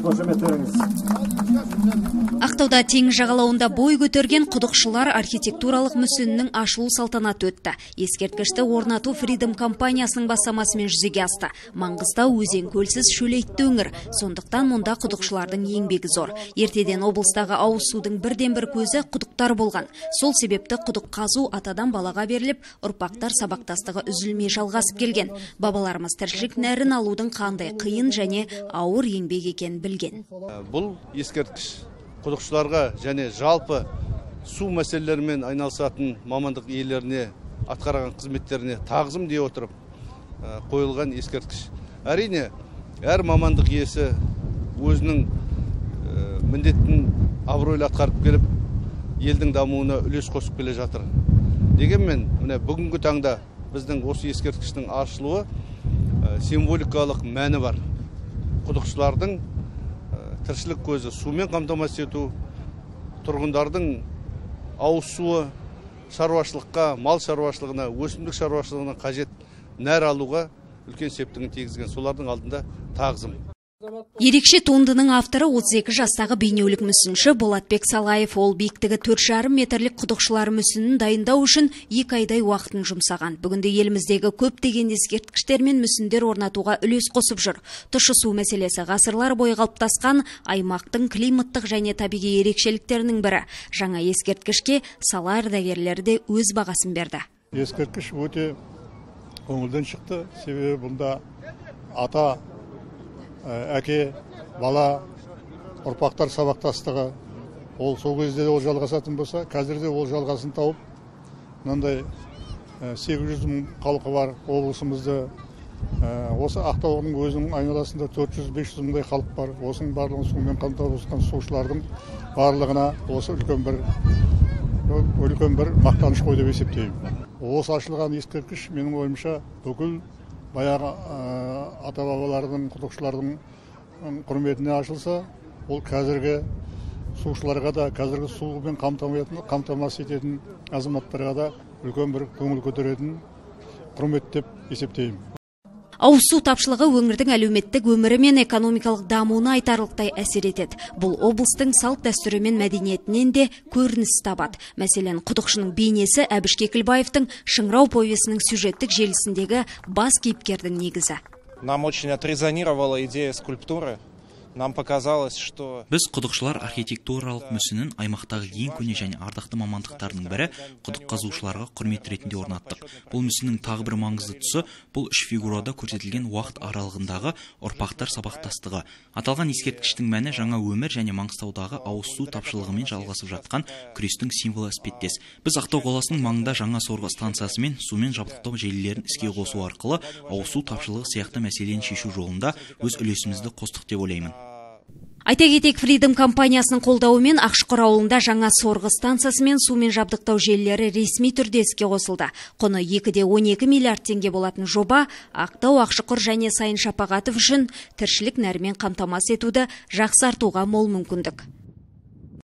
Ақтауда теңіз жағалауында бой көтерген құдықшылар архитектуралық мүсінінің ашылу салтанаты өтті. Ескерткішті орнату Freedom компаниясының бастамасымен жүзеге асты. Маңғыстау өзен көлсіз шөлейтті өңір, сондықтан мұнда құдықшылардың еңбегі зор. Ертеден облыстағы ауыз судың бірден-бір көзі құдықтар болған. Сол себепті құдық қазу атадан балаға беріліп, ұрпақтар сабақтастығы үзілмей жалғасып келген. Бабаларымыз тіршілік нәрін алудың қандай қиын және ауыр еңбек екенін білген. Бұл ескерткіш құдықшыларға және жалпы су мәселелерімен айналысатын мамандық иелеріне атқарған қызметтеріне тағзым дей отырып қойылған ескерткіш. Әрине, әр мамандық иесі өзінің міндетін абыройлы атқарып келіп, елдің дамуына үлес қосып келе жатыр. Дегенмен, бүгінгі таңда біздің осы ескерткіштің ашылуы символикалық мәні бар. Құдықшылардың тіршілік көзі сумен қамтамасыз ету, тұрғындардың ауыз суы шаруашылыққа, мал шаруашылығына, өсімдік шаруашылығына қажет нәр алуға үлкен септігін тигізген. Солардың алдында тағзым. Ерекше туындының авторы 32 жастағы бейнеулік мүсінші Болатбек Салаев. Ол биіктігі 4,5 метрлік құдықшылар мүсінін дайындау үшін 2 айдай уақытын жұмсаған. Бүгінде еліміздегі көптеген ескерткіштер мен мүсіндер орнатуға үлес қосып жүр. Тұщы су мәселесі ғасырлар бойы қалыптасқан аймақтың климаттық және табиғи ерекшеліктерінің бірі. Жаңа ескерткішке сала ардагерлері де өз бағасын берді. Ескерткіш өте көңілден шықты. Себебі бұнда ата, әке, бала, ұрпақтар сабақтастығы, ол сол кезде ол жалғасатын болса, қазірде ол жалғасын тауып, мынандай 800 мың халқы бар облысымызды, осы Ақтаудың өзінің айналасында 400-500 мыңдай халық бар. Осының барлығын сумен қамтамасыз сушылардың барлығына осы үлкен бір мақтаныш қой деп есептеймін. Осы ашылған ескерткіш менің ойымша бүкіл баяғы ата-бабалардың, құдықшылардың құрметіне ашылса, ол қазіргі сушыларға да, қазіргі сумен қамтамасыз ететін азаматтарға да үлкен бір көңіл көтеретін құрмет деп есептеймін. Ауыз су тапшылығы өңірдің әлеуметтік өмірі мен экономикалық дамуына айтарлықтай әсер етеді. Бұл облыстың салт дәстүрі мен мәдениетінен де көрініс табады. Мәселен, құдықшының бейнесі Әбіш Кекілбаевтың Шыңырау повесінің сюжеттік желісіндегі бас кейіпкердің негізі. Нам очень отрезонировала идея скульптуры. Нам показалось, что біз құдықшылар архитектуралық мүсінін аймақтағы ең көне және ардақты мамандықтардың бірі құдық қазушыларға құрмет ретінде орнаттық. Бұл мүсіннің тағы бір маңызды тұсы бұл үш фигурада көрсетілген уақыт аралығындағы ұрпақтар сабақтастығы. Аталған ескерткіштің мәні жаңа өмір және Маңғыстаудағы ауыз су тапшылығымен жалғасып жатқан күрестің символы іспеттес. Біз Ақтау қаласының маңында жаңа сорғы станциясы мен сумен жабдықтау желілерін іске қосу арқылы ауыз су тапшылығы сияқты мәселені шешу жолында өз үлесімізді қостық деп ойлаймын. Айта кетейік, Freedom компаниясының қолдауымен Ақшұқыр ауылында жаңа сорғы станциясы мен сумен жабдықтау желілері ресми түрде іске қосылды. Құны 2,12 миллиард теңге болатын жоба Ақтау, Ақшұқыр және Сайын Шапағатов үшін тіршілік нәрмен қамтамасыз етуді жақсартуға мол мүмкіндік.